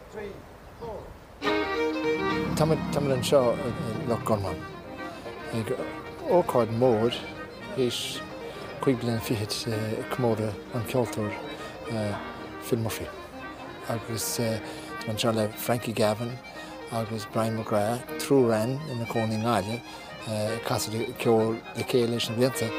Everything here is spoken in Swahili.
Tamil an seo Loch Garman. Ócáid mór is chuig bliain fichid commóda an ceoltóir Phil Murphy. Agus man seo le Frankie Gavin agus Brian McGrath trú ran in na cónaí ngáile casad ceol le céile leis an bhlianta.